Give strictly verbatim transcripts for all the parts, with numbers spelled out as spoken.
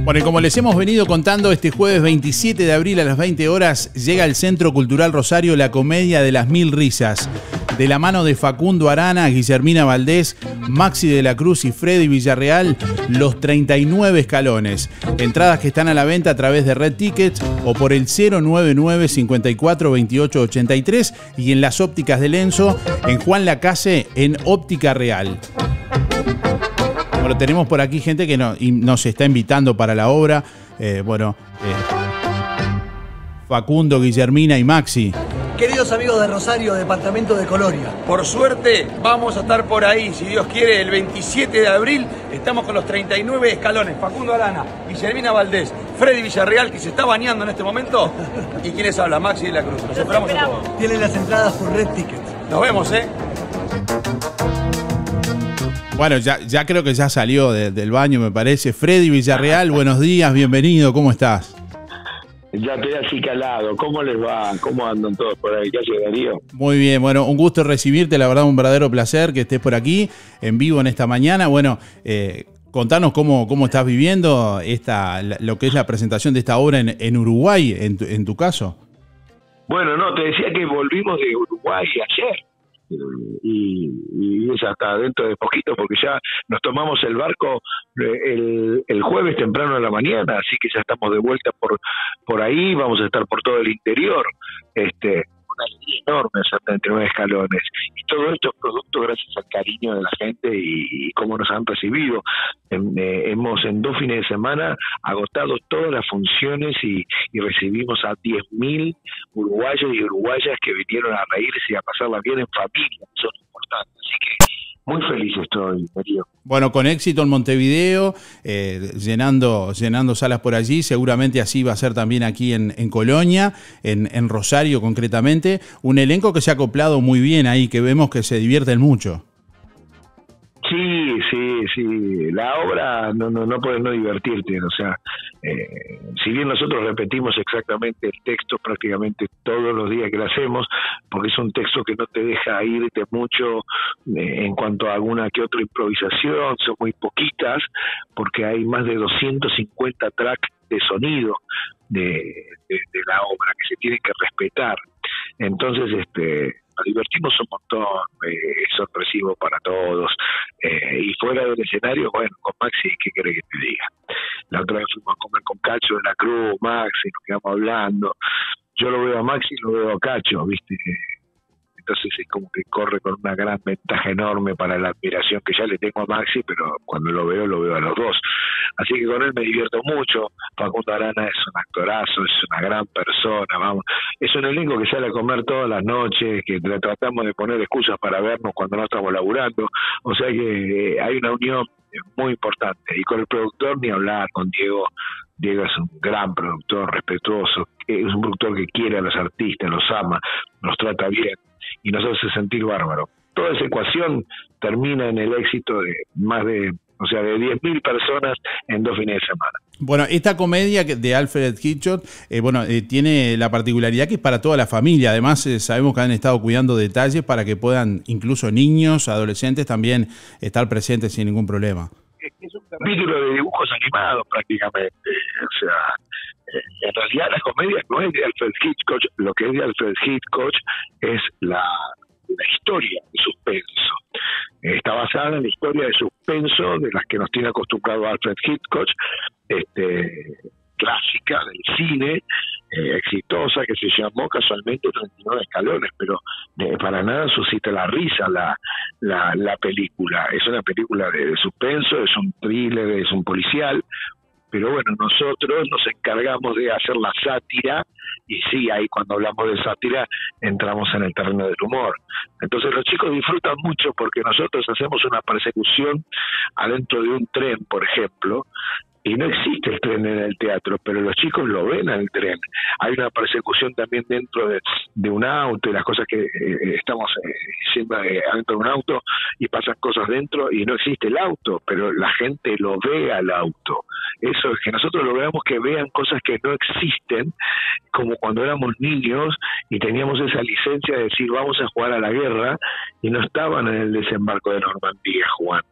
Bueno, y como les hemos venido contando, este jueves veintisiete de abril a las veinte horas llega al Centro Cultural Rosario la Comedia de las Mil Risas, de la mano de Facundo Arana, Guillermina Valdés, Maxi de la Cruz y Freddy Villarreal, Los treinta y nueve Escalones. Entradas que están a la venta a través de Red Tickets o por el cero nueve nueve, cincuenta y cuatro, veintiocho ochenta y tres y en las ópticas de Lenzo, en Juan Lacase, en Óptica Real. Bueno, tenemos por aquí gente que no, y nos está invitando para la obra. Eh, bueno, eh, Facundo, Guillermina y Maxi. Queridos amigos de Rosario, departamento de Colonia. Por suerte, vamos a estar por ahí, si Dios quiere, el veintisiete de abril. Estamos con los treinta y nueve Escalones. Facundo Arana, Guillermina Valdés, Freddy Villarreal, que se está bañando en este momento. ¿Y quién les habla? Maxi de la Cruz. Los esperamos a todos. Tienen las entradas por Red Tickets. Nos vemos, ¿eh? Bueno, ya, ya creo que ya salió de, del baño, me parece. Freddy Villarreal, buenos días, bienvenido, ¿cómo estás? Ya estoy así calado. ¿Cómo les va? ¿Cómo andan todos por ahí? ¿Qué hace Darío? Muy bien, bueno, un gusto recibirte, la verdad un verdadero placer que estés por aquí, en vivo en esta mañana. Bueno, eh, contanos cómo, cómo estás viviendo esta, lo que es la presentación de esta obra en, en Uruguay, en tu, en tu caso. Bueno, no, te decía que volvimos de Uruguay ayer. Y, y es hasta dentro de poquito porque ya nos tomamos el barco el, el jueves temprano de la mañana, así que ya estamos de vuelta por por ahí, vamos a estar por todo el interior, este una alegría enorme hacer treinta y nueve Escalones, y todo esto es producto gracias al cariño de la gente y, y cómo nos han recibido. En, eh, hemos en dos fines de semana agotado todas las funciones y, y recibimos a diez mil uruguayos y uruguayas que vinieron a reírse y a pasarla bien en familia, eso es importante, así que muy feliz estoy, Darío. Bueno, con éxito en Montevideo, eh, llenando llenando salas por allí, seguramente así va a ser también aquí en, en Colonia, en, en Rosario concretamente, un elenco que se ha acoplado muy bien ahí, que vemos que se divierten mucho. Sí, sí, sí. La obra no no no puedes no divertirte, o sea, eh, si bien nosotros repetimos exactamente el texto prácticamente todos los días que lo hacemos, porque es un texto que no te deja irte mucho eh, en cuanto a alguna que otra improvisación, son muy poquitas, porque hay más de doscientos cincuenta tracks de sonido de, de, de la obra que se tienen que respetar. Entonces, este nos divertimos un montón, eh, es sorpresivo para todos, eh, y fuera del escenario, bueno, con Maxi, ¿qué querés que te diga? La otra vez fuimos a comer con Cacho de la Cruz, Maxi, nos quedamos hablando, yo lo veo a Maxi y lo veo a Cacho, ¿viste? Entonces es como que corre con una gran ventaja enorme para la admiración que ya le tengo a Maxi, pero cuando lo veo, lo veo a los dos. Así que con él me divierto mucho. Facundo Arana es un actorazo, es una gran persona, vamos. Es un elenco que sale a comer todas las noches, que tratamos de poner excusas para vernos cuando no estamos laburando. O sea que eh, hay una unión muy importante. Y con el productor ni hablar, con Diego. Diego es un gran productor, respetuoso, es un productor que quiere a los artistas, los ama, nos trata bien y nos hace sentir bárbaro. Toda esa ecuación termina en el éxito de más de, o sea, de diez mil personas en dos fines de semana. Bueno, esta comedia de Alfred Hitchcock, eh, bueno, eh, tiene la particularidad que es para toda la familia. Además, eh, sabemos que han estado cuidando detalles para que puedan, incluso niños, adolescentes, también estar presentes sin ningún problema. Es un capítulo de dibujos animados prácticamente, o sea, en realidad la comedia no es de Alfred Hitchcock, lo que es de Alfred Hitchcock es la, la historia de suspenso. Está basada en la historia de suspenso de las que nos tiene acostumbrado Alfred Hitchcock, este, clásica del cine, eh, exitosa, que se llamó casualmente treinta y nueve Escalones, pero eh, para nada suscita la risa la, la, la película. Es una película de, de suspenso, es un thriller, es un policial, pero bueno, nosotros nos encargamos de hacer la sátira, y sí, ahí cuando hablamos de sátira entramos en el terreno del humor. Entonces los chicos disfrutan mucho porque nosotros hacemos una persecución adentro de un tren, por ejemplo, y no existe el tren en el teatro, pero los chicos lo ven en el tren. Hay una persecución también dentro de, de un auto, y las cosas que eh, estamos eh, siendo eh, adentro de un auto, y pasan cosas dentro, y no existe el auto, pero la gente lo ve al auto. Eso es que nosotros lo veamos, que vean cosas que no existen, como cuando éramos niños y teníamos esa licencia de decir vamos a jugar a la guerra, y no estaban en el desembarco de Normandía jugando.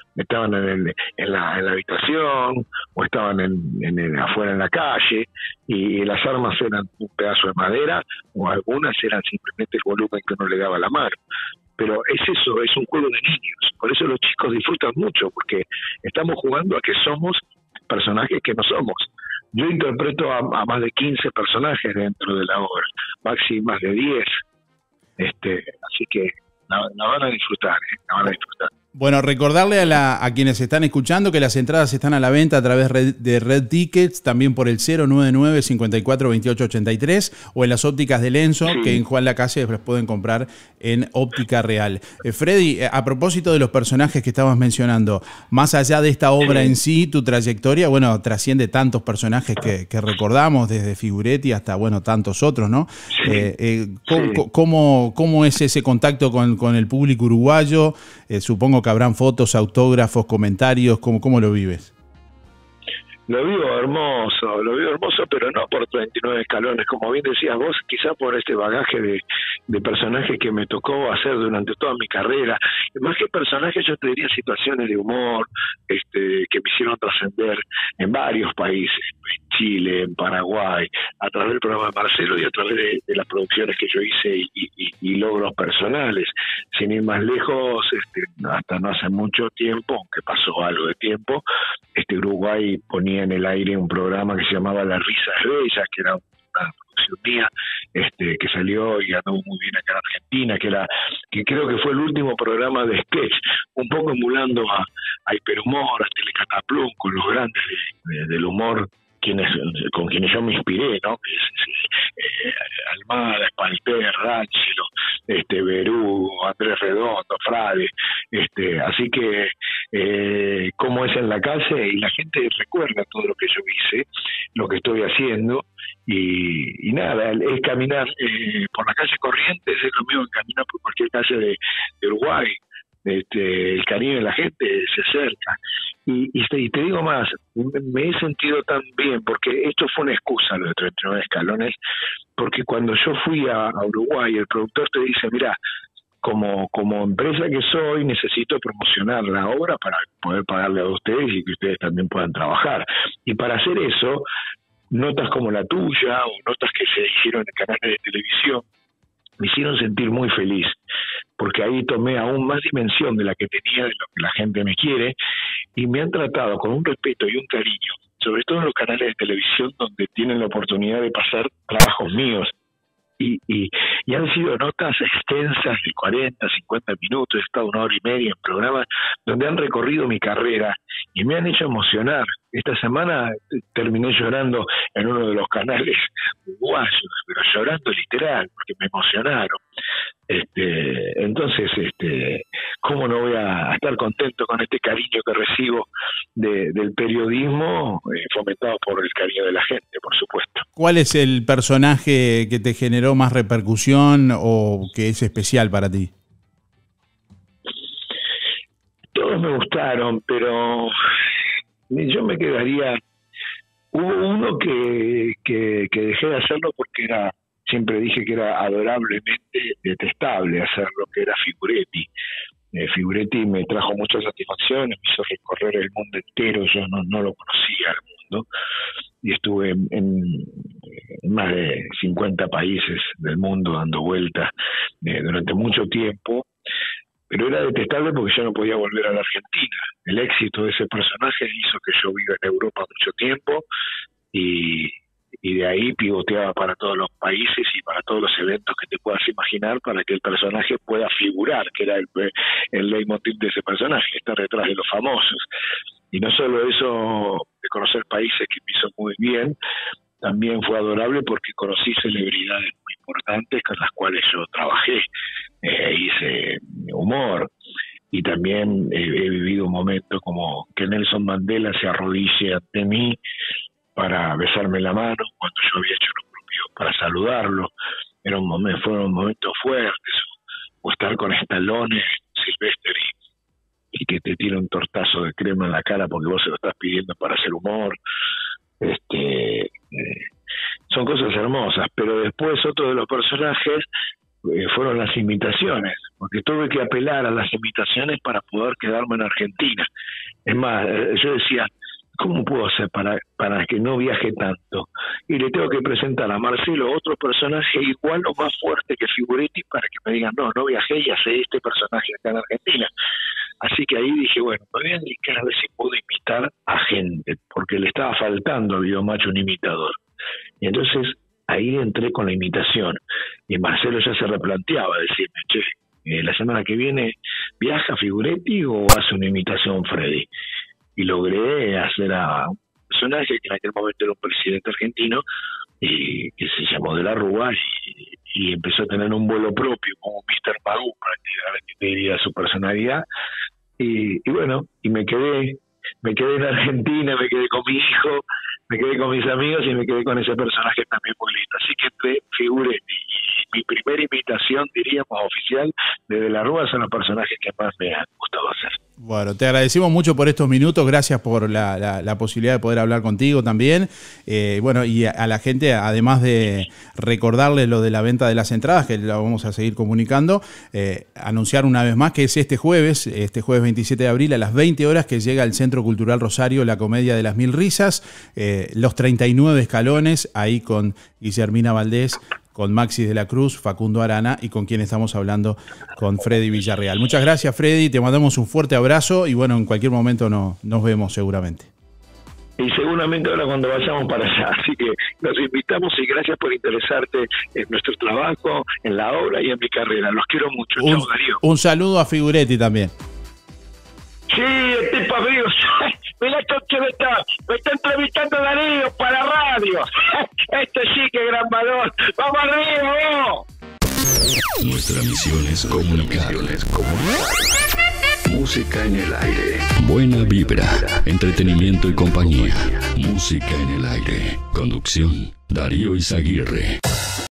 estaban en, el, en, la, en la habitación o estaban en, en el, afuera en la calle, y, y las armas eran un pedazo de madera o algunas eran simplemente el volumen que uno le daba a la mano. Pero es eso, es un juego de niños, por eso los chicos disfrutan mucho, porque estamos jugando a que somos personajes que no somos. Yo interpreto a, a más de quince personajes dentro de la obra, máximo más de diez, este, así que la, la van a disfrutar, ¿eh? la van a disfrutar. Bueno, recordarle a, la, a quienes están escuchando que las entradas están a la venta a través de Red Tickets, también por el cero nueve nueve, cincuenta y cuatro, veintiocho ochenta y tres, o en las ópticas de Lenzo, sí, que en Juan Lacase las pueden comprar en Óptica Real. Eh, Freddy, a propósito de los personajes que estabas mencionando, más allá de esta obra sí. en sí, tu trayectoria, bueno, trasciende tantos personajes que, que recordamos, desde Figuretti hasta, bueno, tantos otros, ¿no? Sí. Eh, eh, ¿cómo, sí. ¿cómo, ¿Cómo es ese contacto con, con el público uruguayo? Eh, supongo que habrán fotos, autógrafos, comentarios. ¿Cómo, cómo lo vives? Lo vivo hermoso, lo vivo hermoso, pero no por treinta y nueve escalones, como bien decías vos, quizá por este bagaje de, de personajes que me tocó hacer durante toda mi carrera. Más que personajes, yo te diría situaciones de humor, este, que me hicieron trascender en varios países, en Chile, en Paraguay, a través del programa de Marcelo y a través de, de las producciones que yo hice y, y, y logros personales. Sin ir más lejos, este, hasta no hace mucho tiempo, aunque pasó algo de tiempo, este Uruguay ponía en el aire un programa que se llamaba La Risa es Bella, que era una producción mía, este, que salió y andó muy bien acá en Argentina, que era, que creo que fue el último programa de sketch, un poco emulando a, a Hiperhumor, a Telecataplum, con los grandes de, de, del humor, quienes, con quienes yo me inspiré, ¿no? Eh, Almada, Espalter, Ránchelo, este, Berú, Andrés Redondo, Frade, este, así que eh, como es en la calle, y la gente recuerda todo lo que yo hice, lo que estoy haciendo, y, y nada, es caminar eh, por la calle Corrientes, es lo mismo que caminar por cualquier calle de, de Uruguay. Este, el cariño de la gente se acerca y, y, te, y te digo más, me he sentido tan bien porque esto fue una excusa, lo de treinta y nueve escalones, porque cuando yo fui a, a Uruguay, el productor te dice, mira, como, como empresa que soy, necesito promocionar la obra para poder pagarle a ustedes y que ustedes también puedan trabajar, y para hacer eso, notas como la tuya o notas que se hicieron en canales de televisión me hicieron sentir muy feliz, porque ahí tomé aún más dimensión de la que tenía, de lo que la gente me quiere, y me han tratado con un respeto y un cariño, sobre todo en los canales de televisión donde tienen la oportunidad de pasar trabajos míos, y, y, y han sido notas extensas de cuarenta, cincuenta minutos, he estado una hora y media en programas donde han recorrido mi carrera y me han hecho emocionar. Esta semana terminé llorando en uno de los canales uruguayos, pero llorando literal, porque me emocionaron. Este, entonces, este, ¿cómo no voy a estar contento con este cariño que recibo de, del periodismo, eh, fomentado por el cariño de la gente, por supuesto? ¿Cuál es el personaje que te generó más repercusión o que es especial para ti? Todos me gustaron, pero yo me quedaría... Hubo uno que, que, que dejé de hacerlo porque era... Siempre dije que era adorablemente detestable hacerlo, que era Figuretti. Eh, Figuretti me trajo muchas satisfacciones, me hizo recorrer el mundo entero, yo no, no lo conocía al mundo, y estuve en, en, en más de cincuenta países del mundo dando vueltas eh, durante mucho tiempo, pero era detestable porque yo no podía volver a la Argentina. El éxito de ese personaje hizo que yo viva en Europa mucho tiempo, y... y de ahí pivoteaba para todos los países y para todos los eventos que te puedas imaginar para que el personaje pueda figurar, que era el, el leitmotiv de ese personaje, estar detrás de los famosos. Y no solo eso de conocer países que me hizo muy bien, también fue adorable porque conocí celebridades muy importantes con las cuales yo trabajé, eh, hice humor, y también eh, he vivido un momento como que Nelson Mandela se arrodille ante mí para besarme la mano cuando yo había hecho lo propio, para saludarlo. Era un momento, fueron momentos fuertes, o estar con Stallone, Sylvester, y, y que te tire un tortazo de crema en la cara porque vos se lo estás pidiendo para hacer humor. Este, eh, son cosas hermosas, pero después otro de los personajes eh, fueron las imitaciones. porque tuve que apelar a las imitaciones para poder quedarme en Argentina. Es más, yo decía, ¿cómo puedo hacer para, para que no viaje tanto? Y le tengo que presentar a Marcelo otro personaje igual o más fuerte que Figuretti para que me digan, no, no viajé y hace este personaje acá en Argentina. Así que ahí dije, bueno, me voy a dedicar a ver si puedo imitar a gente, porque le estaba faltando a Videomatch un imitador. Y entonces ahí entré con la imitación. Y Marcelo ya se replanteaba, decirme, che, eh, la semana que viene viaja Figuretti o hace una imitación Freddy. Y logré hacer a un personaje que en aquel momento era un presidente argentino y que se llamó De la Rúa y, y empezó a tener un vuelo propio como míster Magoo, prácticamente diría su personalidad. Y, y bueno, y me quedé me quedé en Argentina, me quedé con mi hijo, me quedé con mis amigos y me quedé con ese personaje también muy lindo. Así que entre Figuretti y mi primera imitación, diríamos, oficial de De la Rúa son los personajes que más me han gustado hacer. Bueno, te agradecemos mucho por estos minutos, gracias por la, la, la posibilidad de poder hablar contigo también. Eh, bueno, y a, a la gente, además de recordarles lo de la venta de las entradas, que lo vamos a seguir comunicando, eh, anunciar una vez más que es este jueves, este jueves veintisiete de abril a las veinte horas, que llega al Centro Cultural Rosario la comedia de las Mil Risas, eh, los treinta y nueve escalones, ahí con Guillermina Valdés, con Maxi de la Cruz, Facundo Arana y con quien estamos hablando, con Freddy Villarreal. Muchas gracias, Freddy, te mandamos un fuerte abrazo y bueno, en cualquier momento no, nos vemos seguramente. Y seguramente ahora cuando vayamos para allá, así que los invitamos y gracias por interesarte en nuestro trabajo, en la obra y en mi carrera. Los quiero mucho. Un, Chau, Darío. Un saludo a Figuretti también. Sí, el tipo amigo. Mirá que me está, me está entrevistando Darío para radio. Este sí que gran valor. ¡Vamos arriba, vos! Nuestra misión es comunicar. Música en el aire. Buena vibra, entretenimiento y compañía. Música en el aire. Conducción, Darío Izaguirre.